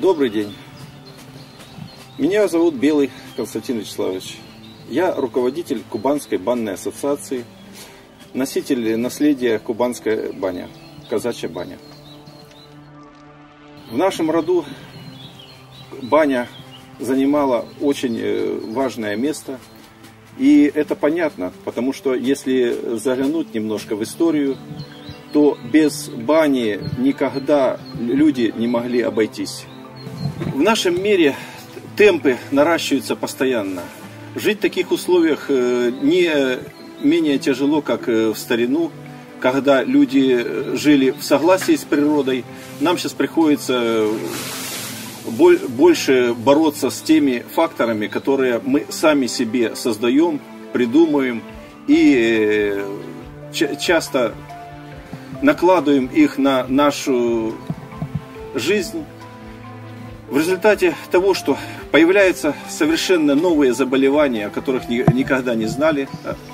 Добрый день. Меня зовут Белый Константин Вячеславович. Я руководитель Кубанской банной ассоциации, носитель наследия Кубанская баня, казачья баня. В нашем роду баня занимала очень важное место. И это понятно, потому что если заглянуть немножко в историю, то без бани никогда люди не могли обойтись. В нашем мире темпы наращиваются постоянно. Жить в таких условиях не менее тяжело, как в старину, когда люди жили в согласии с природой. Нам сейчас приходится больше бороться с теми факторами, которые мы сами себе создаем, придумываем и часто накладываем их на нашу жизнь. В результате того, что появляются совершенно новые заболевания, о которых никогда не знали,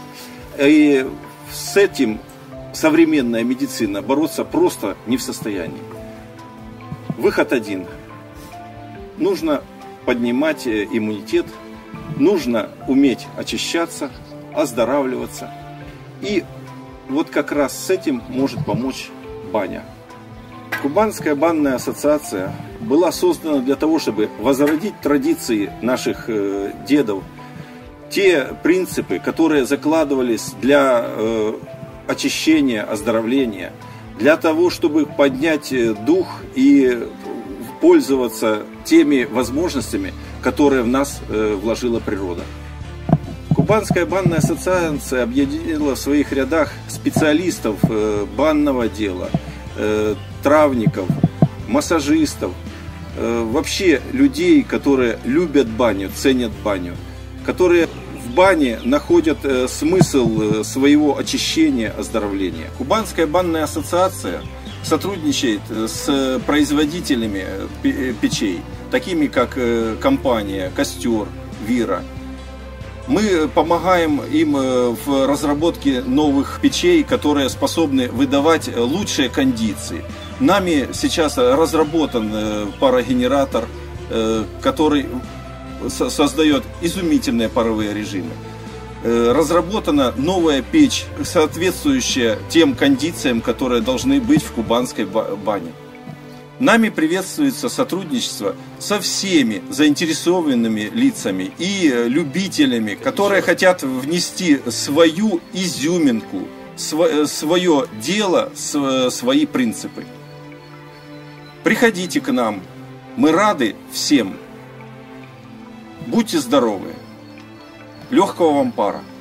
и с этим современная медицина бороться просто не в состоянии. Выход один. Нужно поднимать иммунитет, нужно уметь очищаться, оздоравливаться. И вот как раз с этим может помочь баня. Кубанская банная ассоциация была создана для того, чтобы возродить традиции наших дедов, те принципы, которые закладывались для очищения, оздоровления, для того, чтобы поднять дух и пользоваться теми возможностями, которые в нас вложила природа. Кубанская банная ассоциация объединила в своих рядах специалистов банного дела, травников, массажистов, вообще людей, которые любят баню, ценят баню, которые в бане находят смысл своего очищения, оздоровления. Кубанская банная ассоциация сотрудничает с производителями печей, такими как компания «Костер», «Вира». Мы помогаем им в разработке новых печей, которые способны выдавать лучшие кондиции. Нами сейчас разработан парогенератор, который создает изумительные паровые режимы. Разработана новая печь, соответствующая тем кондициям, которые должны быть в кубанской бане. Нами приветствуется сотрудничество со всеми заинтересованными лицами и любителями, которые хотят внести свою изюминку, свое дело, свои принципы. Приходите к нам, мы рады всем. Будьте здоровы. Легкого вам пара.